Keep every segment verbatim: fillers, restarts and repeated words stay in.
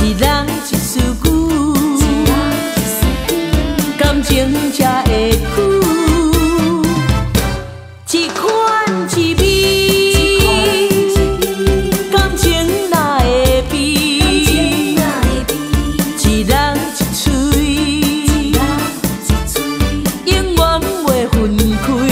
一人一丝句，感情才会久。一款一味，感情哪会变？一人一嘴，永远袂分开。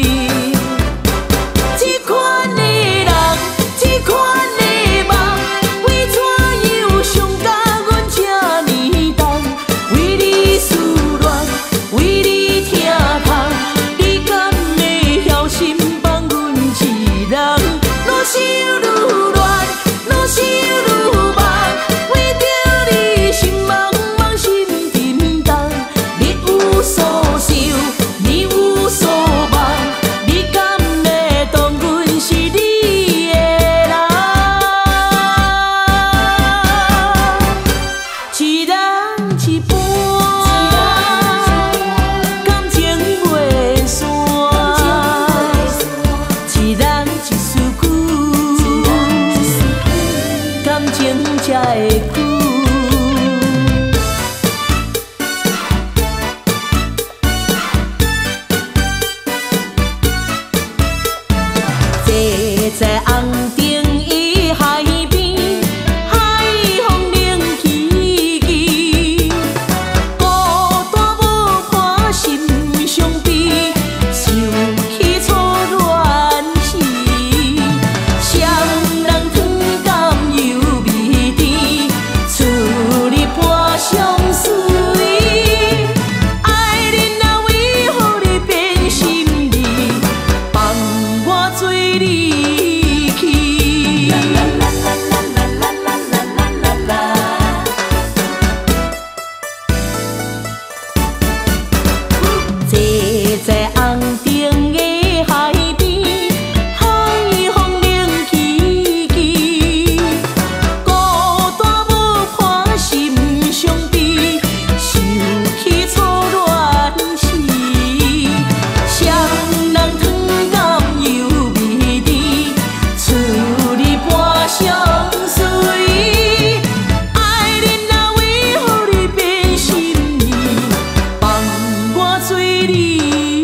这款的人，这款的梦，为怎又伤甲阮这呢重？为你思恋，为你疼痛，你敢会晓心放阮一人？愈想愈乱，愈想愈梦，为着你心茫茫，心沉重。你有所想，你有所梦，你敢会当阮是你的人？一人一半，感情袂散，一人一丝句，感情才会久。坐在红灯伊海边，海风冷凄凄，孤单无伴心伤悲，想起初恋时，双人汤甘油味甜，厝里伴相随。爱人啊，为何你变心意，放我做你？坐在红灯的海边，海风冷凄凄，孤单无伴心伤悲，想起初恋时，双人汤甘油味甜，厝里伴相随。爱人啊，为何你变心意，放我做你？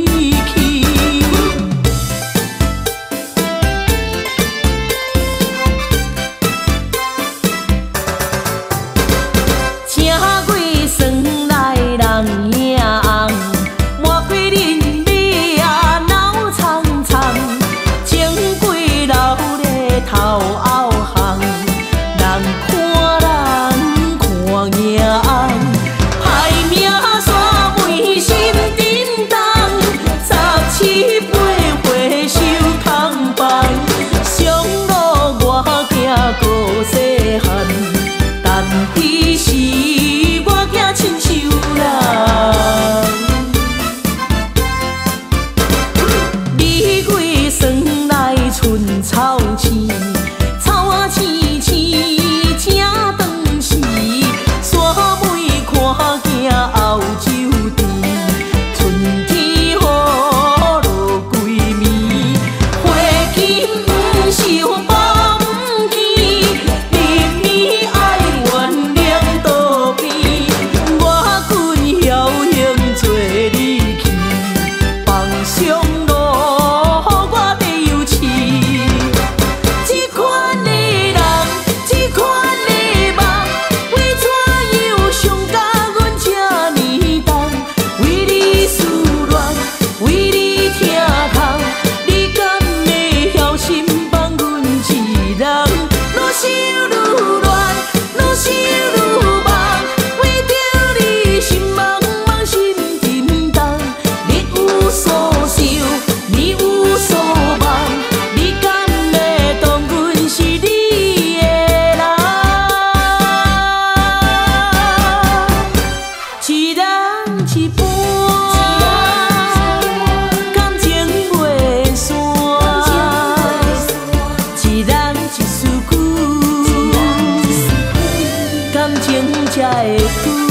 请过算来人影红，抹过恁尾啊脑苍苍，情过流咧头后巷，人看人看影红，歹命煞为心震动，十七八岁受痛放，上路我行顾细汉，但伊是我囝亲像人。你过算来春草青，草啊青青正长时，山尾看镜后酒甜，春天雨落归暝，花金不是放不见，明明爱原谅道边，我困侥幸做你去，放上路予我地有市。这款的人，这款的梦，为怎又伤甲阮这呢重？为你思恋，为你疼痛，你敢会晓心放阮一人？愈想愈乱，愈想愈梦，为着你心茫茫，心沉重。你有所想，你有所梦，你敢会当阮是你的人？一人一半，感情袂散，一人一丝句，感情才会久。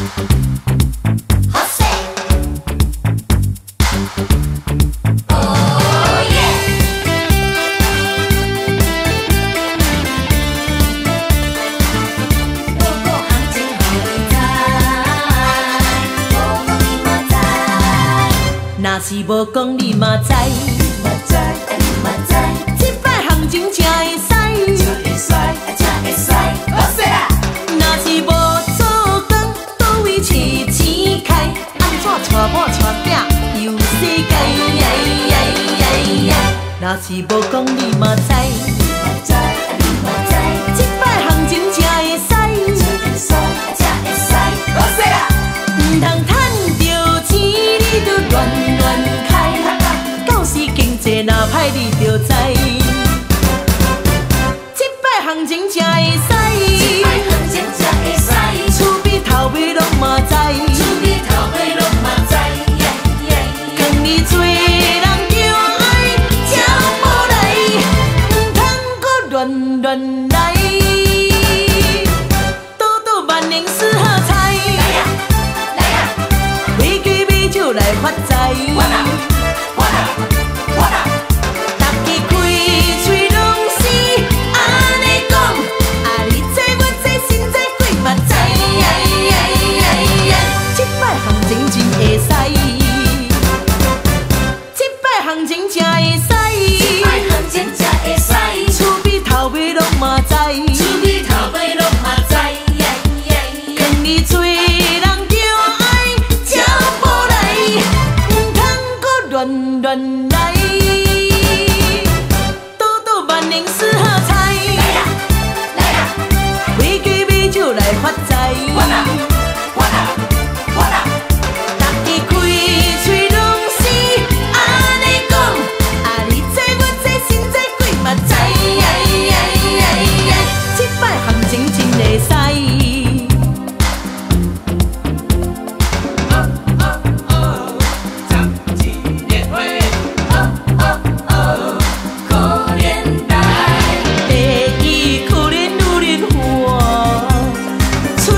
若是无讲你嘛知， 嘛知你嘛知， 这摆行情才会使， 才会使才会使，好势啦！ 若是无做工，倒位找钱开，安怎带某带囝游世界？若是无讲你嘛知， 嘛知你嘛知， 这摆行情才会使， 才会使才会使，好势啦！ 毋通趁着钱你就乱乱开，到时经济若歹你就知。这摆行情才会使， 摆行情才会使， 厝边头尾拢嘛知， 厝边头尾拢嘛知， 讲你做人着爱才无来，毋通搁乱乱来，倒倒万能四合彩。来发财， 我啦我啦我啦， 大家开嘴拢是安尼讲，啊你这我这心这鬼嘛知，这摆行情真会使，这摆行情真会使， 摆行情才会使， 厝边头尾拢嘛知， 厝边头尾拢嘛知， 讲你做人着爱才无来。乱乱来，倒倒万能四合彩， 来啦来啦， 买鸡尾酒来发财， 我啦我啦我啦， 大家开嘴拢是安尼讲，啊你这我这心这鬼嘛知，这摆行情真会使。厝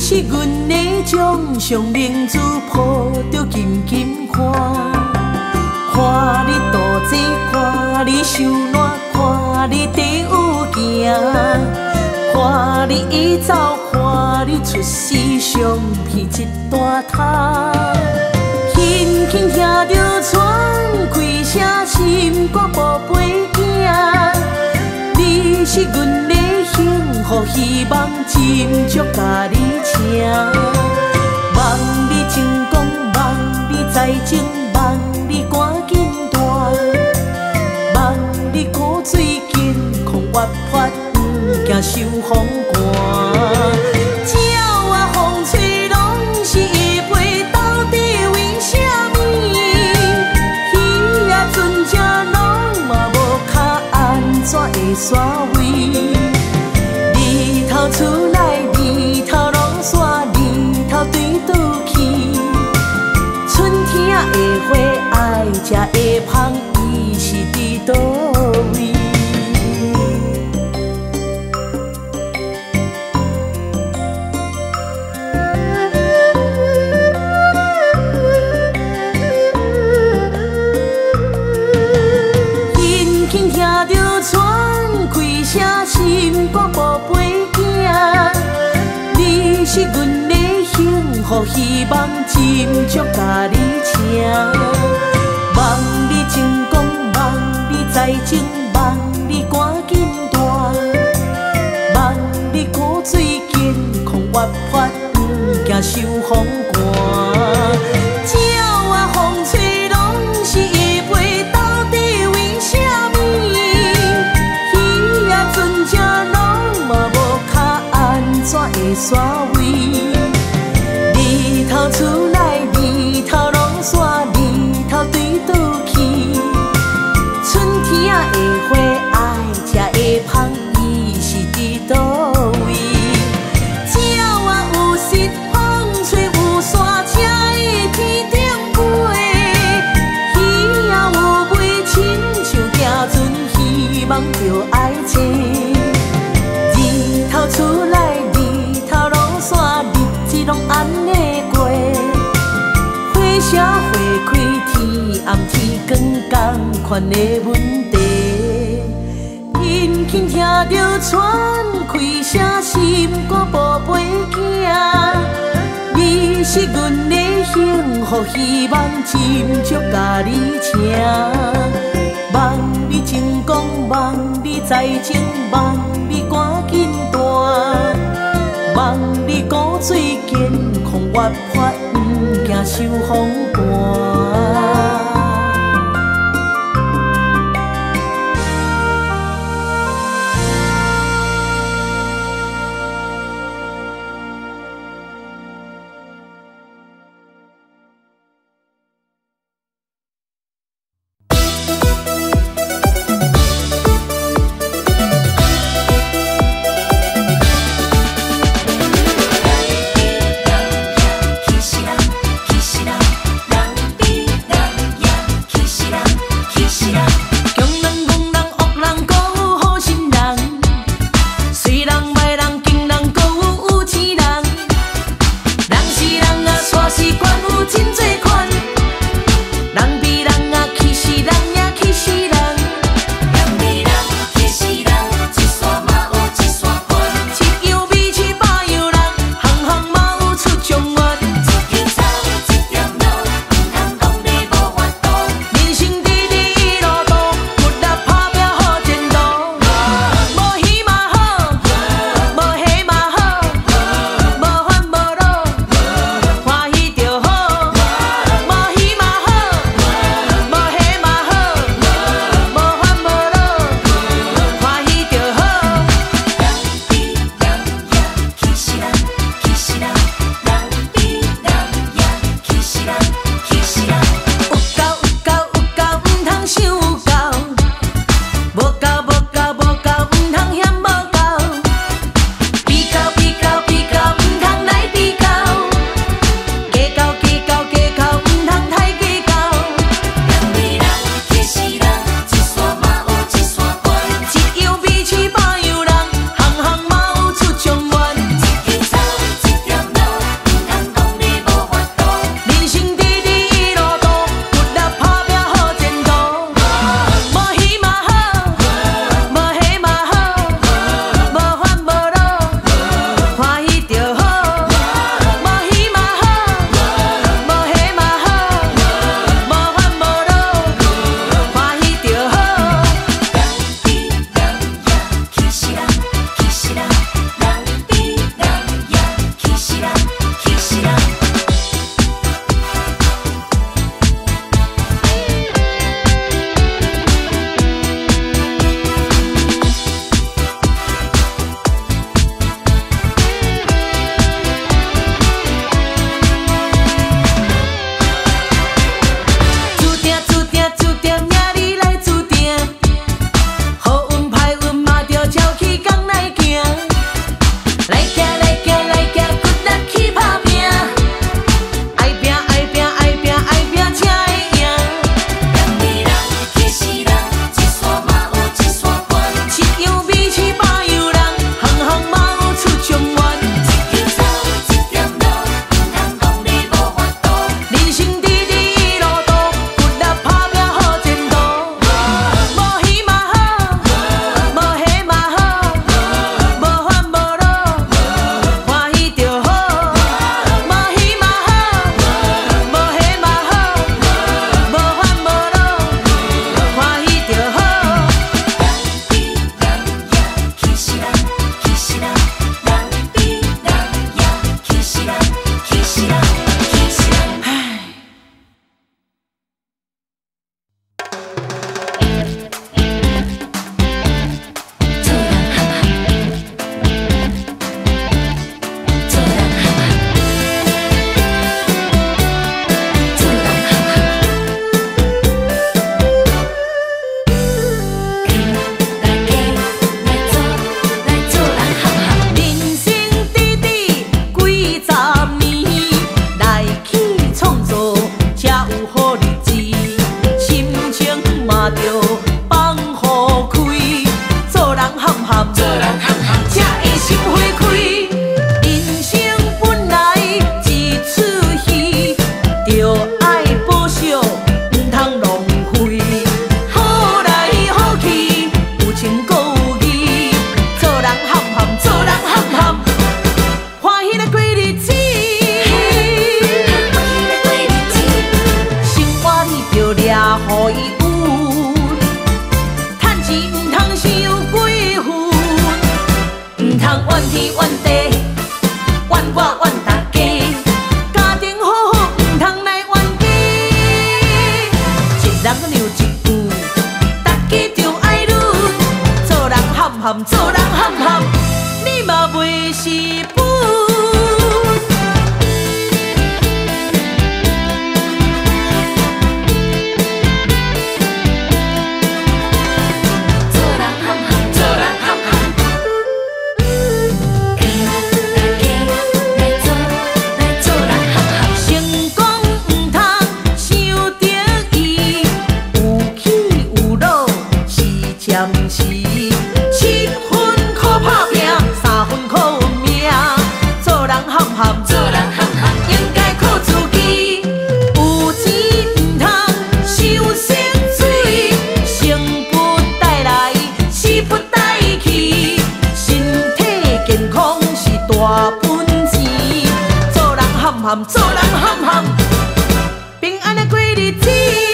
是阮的掌上明珠，抱着紧紧看。看你肚子，看你手烂，看你地有行，看你伊走，看你出世上披一大摊。轻轻听着喘开声，心肝宝贝囝，你是阮的幸福希望，斟酌甲你请。望你成功，望你财情，望你赶紧大，望你骨水健康活泼，不惊受风寒。鸟啊风吹拢是伊飞，到底为什么？鱼啊船只拢嘛无脚，安怎会煞位？日头出来，日头落山，日头对倒去。春天的花爱食会芳，伊是伫倒位？轻轻听着喘开声，心肝宝贝囝，你是阮的幸福希望，斟酌甲你请。望你成功，望你财情，望你赶紧大，望你骨水健康活泼，不惊受风寒。鸟啊风吹拢是伊飞，到底为什么？鱼啊船只拢嘛无脚，安怎会煞位？日头出来，日头落山，日头对倒去。春天的花爱食会芳，伊是伫倒位？鸟啊有时风吹有山，才会天顶飞。鱼啊有尾，亲像行船，希望着爱找。日头出来，日头落山，日子拢安尼过。花谢花开，天暗天光，同款的问题。轻轻听着喘开声，心肝宝贝囝，你是阮的幸福希望，斟酌甲你请。望你成功，望你财情，望你赶紧大，望你骨水健康活泼，不惊受风寒。 起天怨地，怨我怨大家。家庭好好，唔通来怨家。一人留一句，大家着爱忍。做人憨憨，做人憨憨，你嘛袂是本。做人憨憨，平安的过日子。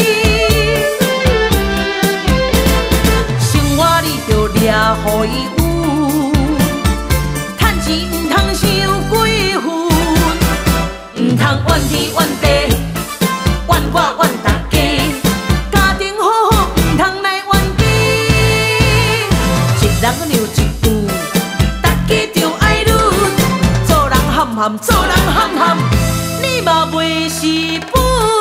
生活你着抓互伊有，趁钱唔通伤几分，唔通怨天怨地，怨我怨大家。家庭好好，唔通来怨家。一人留一句，大家着爱忍。做人憨憨，做人憨憨。你嘛袂是本，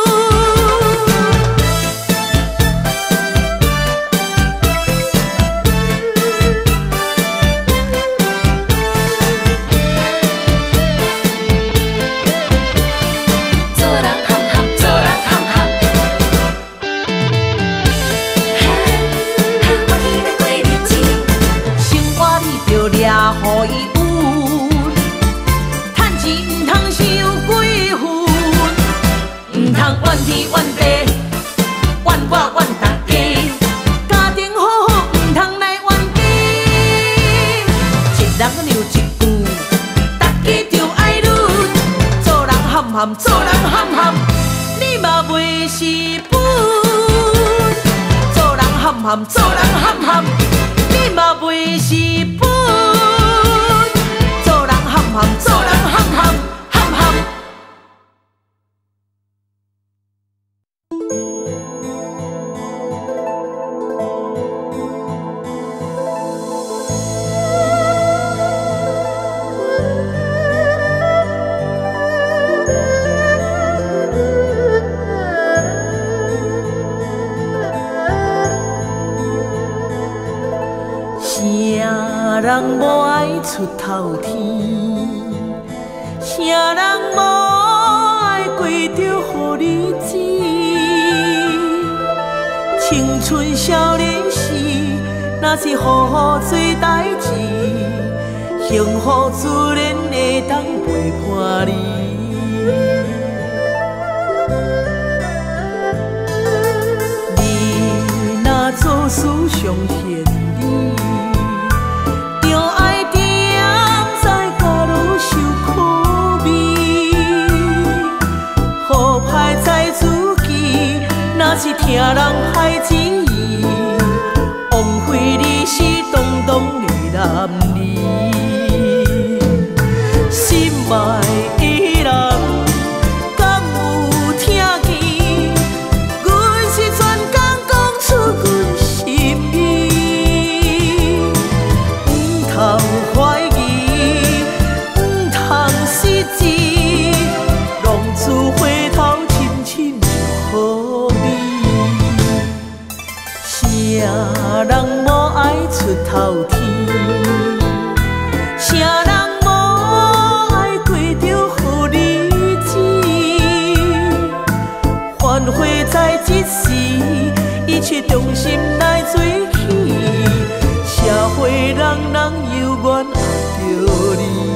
做人憨憨，做人憨憨，我去要过日子，生活你着抓互伊有，趁钱唔通伤几分。唔通怨天怨地，怨我怨大家。家庭好好，唔通来怨家。一人留一句，大家着爱忍。做人憨憨，做人憨憨，你嘛袂是本。做人憨憨，做人憨憨，你嘛袂是本。做人憨憨，做人憨憨，憨憨。啥人无爱出头天？啥人无爱过着好日子？青春少年时，若是好好做代志，幸福自然会当陪伴你。你若做事上天理。着爱踮在角落受苦味，好歹知自己，若是听人害旨意，枉费你是当当的男儿，心爱的人。啥人无爱出头天？啥人无爱过着好日子？反悔在一时，一切重心来做起。社会人人有缘爱着你。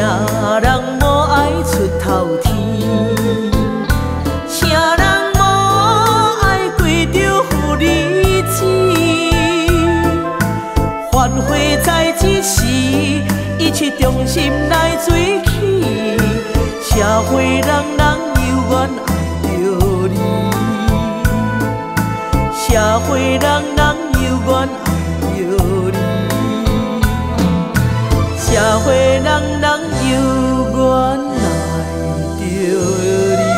人无爱出头天？啥人无爱过着负日子？繁华在一时，一切重心来做起。社会人人有缘爱着你，社会人人有缘爱着你，社会人人有缘爱着你。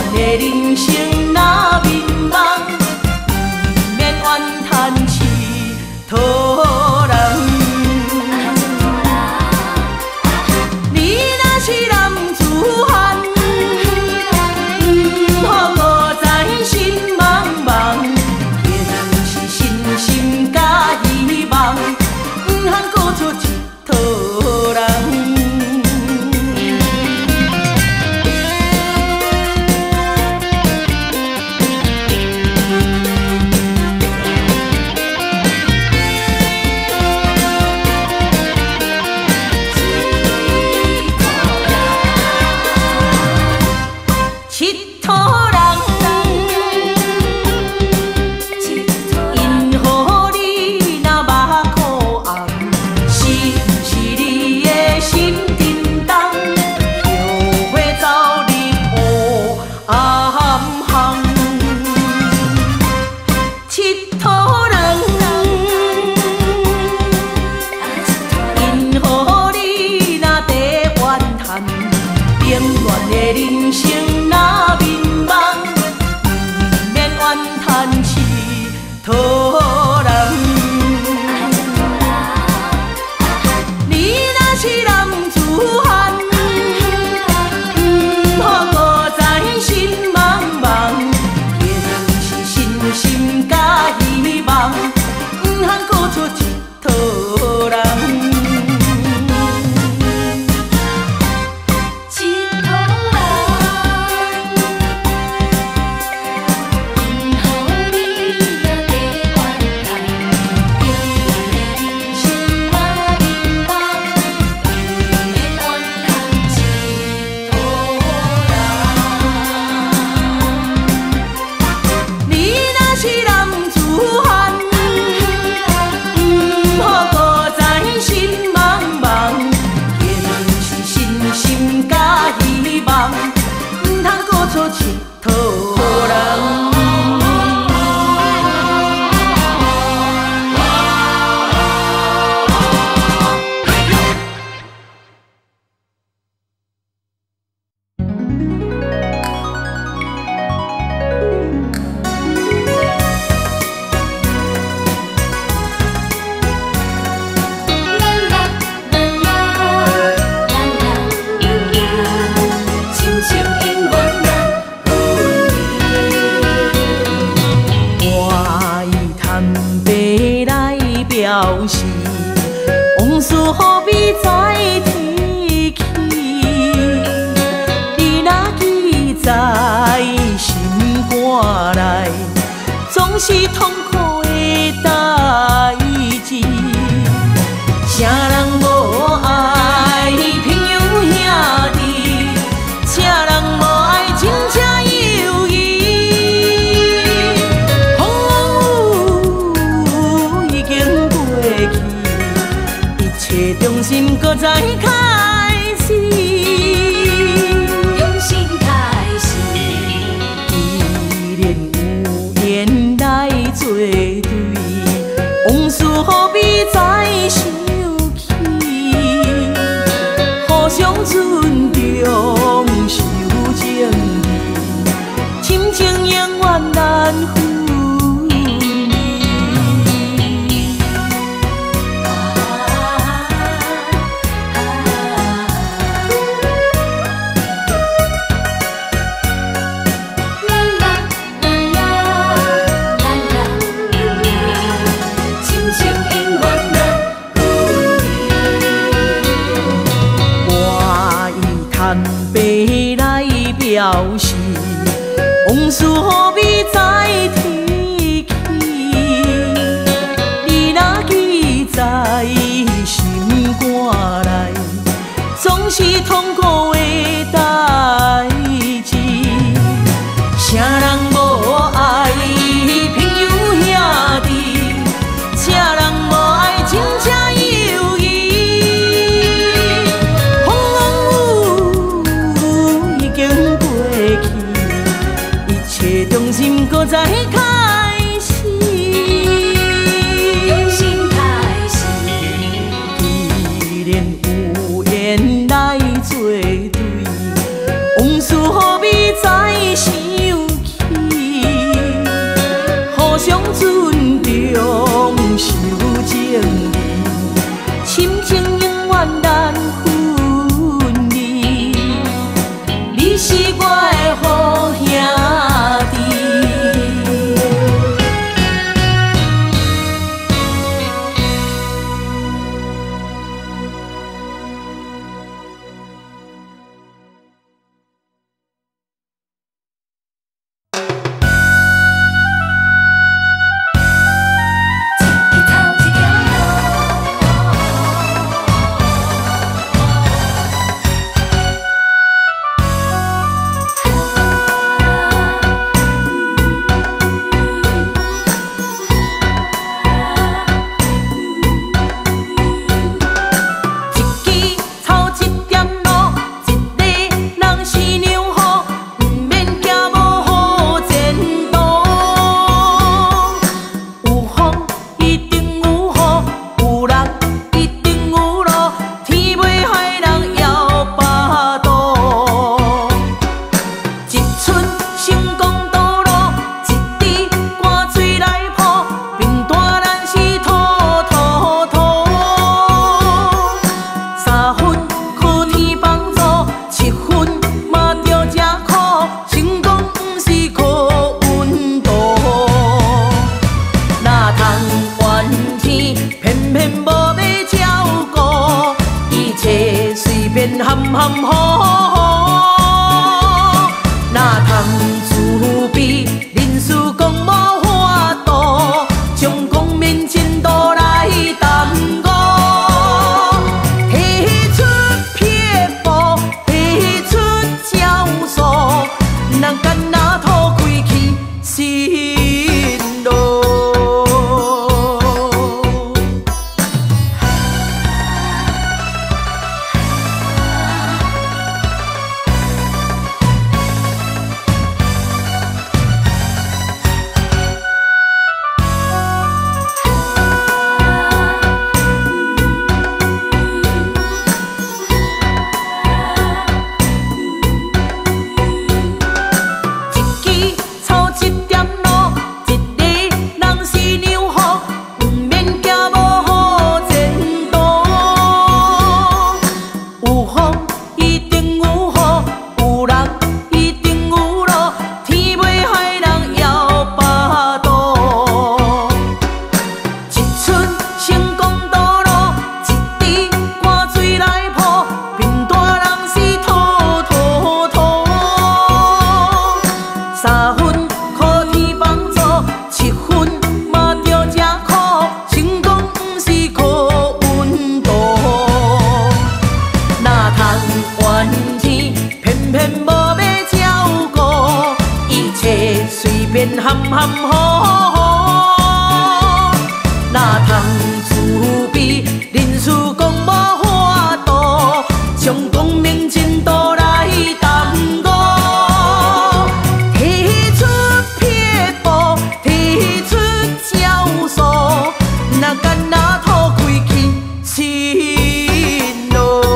的人生若迷茫，免怨叹气讨人。你若是男子汉，好搁再心茫茫，一定是信心甲希望，毋通搁出一讨人。人生若迷茫，免怨叹气讨人。你若是男子汉，好搁再心茫茫，一定是信心甲希望，毋通搁出一讨人。往事何必再提起？你若记在心肝内，总是痛苦的代志。啥人无爱朋友兄弟，啥人无爱真正友谊。风雨已经过去，一切重新搁再开始。 重新开始， 依然有缘来作对，往事何必再想起？互相尊重，守情义，深情永远难分。表示往事何必再提起？你若记在心肝内，总是痛苦的代志。啥人无爱朋友兄弟，啥人无爱真正友谊。重新搁再开始， 重新开始， 既然有缘来作。 便含含糊糊，哪通自卑？人事讲无法度，将光明前途来耽误。提出撇步，提出招数，人干那吐开去心路。含含糊糊，哪通自卑？人事讲无法度，将光明前途来耽误。提出撇步，提出招数，哪干那吐开去心路。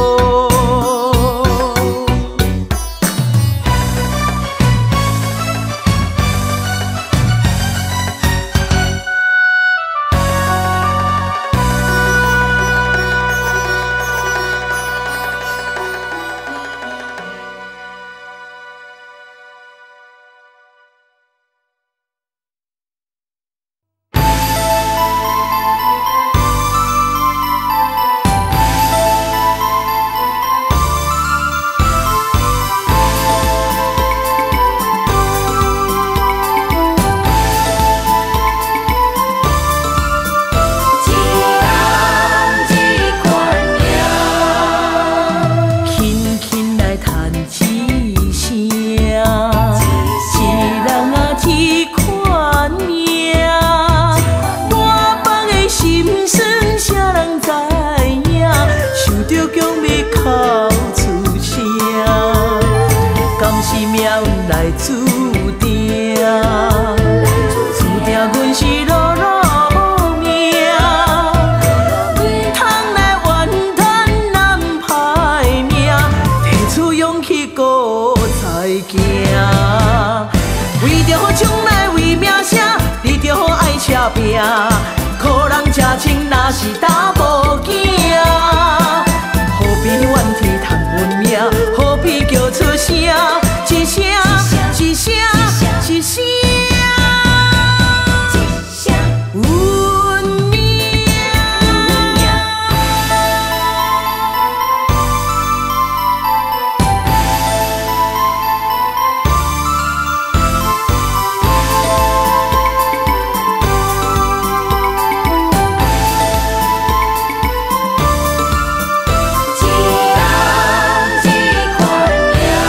来注定，注定阮是落落命，通来怨叹难歹命，提出勇气搁再行，为着将来为名声，你着爱车拼，可人吃亲若是打无囝，何必怨天叹阮命，何必叫出声？一声一声一声，阮命。一人一款命。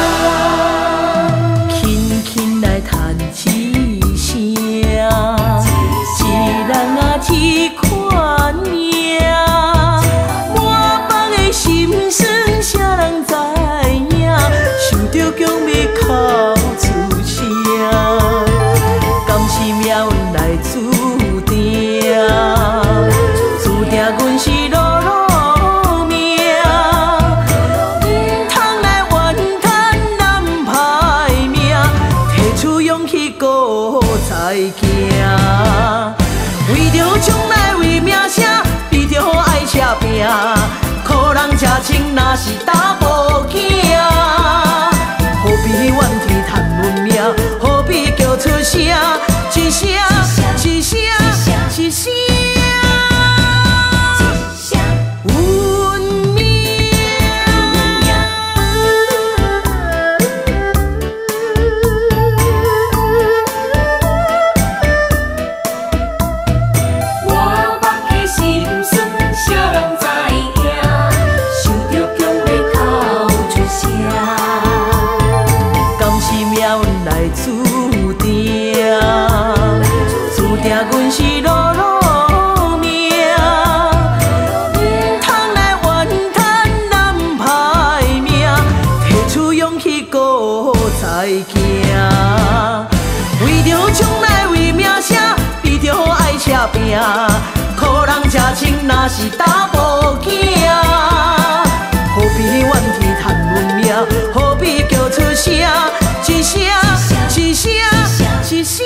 若是查某囝，何必怨天叹阮命？何必叫出声？一声一声一声。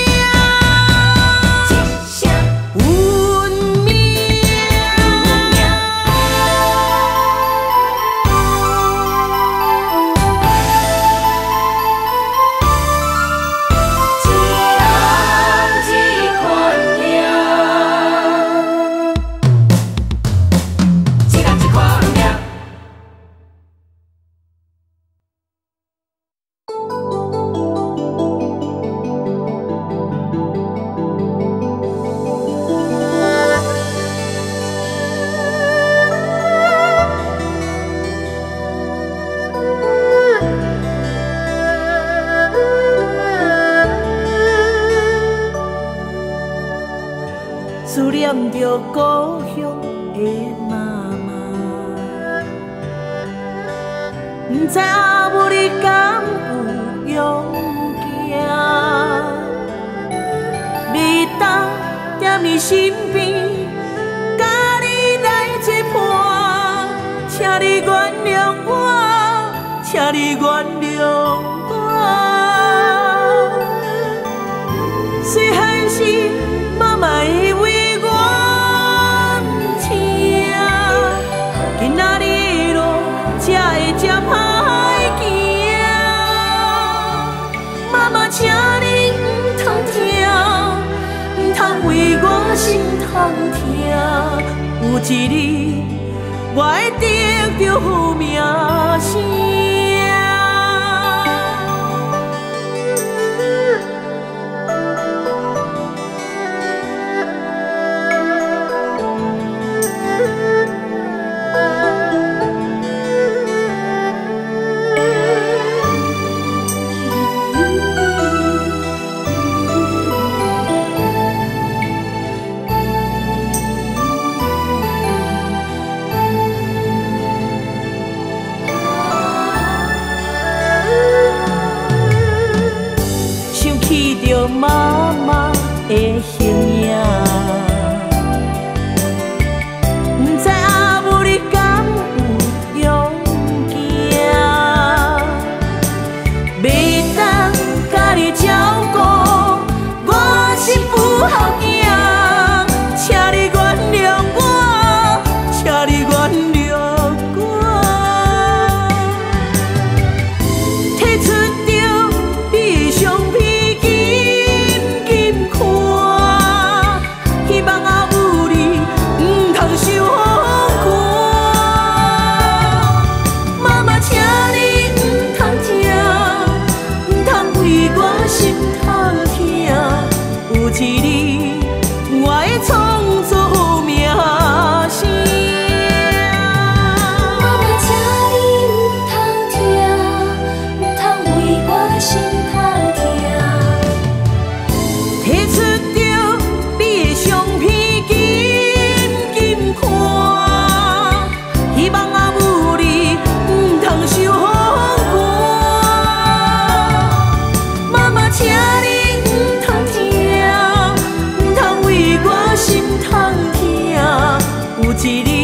思念着故乡的妈妈，不知阿母你敢有勇行？你当踮你身边，甲你来作伴，请你原谅我，请你原谅我。虽然是妈妈的为请你唔通听，唔通为我心痛疼。有一日，我会得到好名声。妈妈的形影，不知阿母你敢有勇行？袂当甲你照顾，我是不孝囝，请你原谅我，请你原谅我，提出着你的相片。一日，我会创造好名声。 妈妈，请你唔通听，唔通为我心痛疼。 提出着你的相片，紧紧看，希望阿母你唔通受风寒。妈妈，请你。心痛疼，有一日。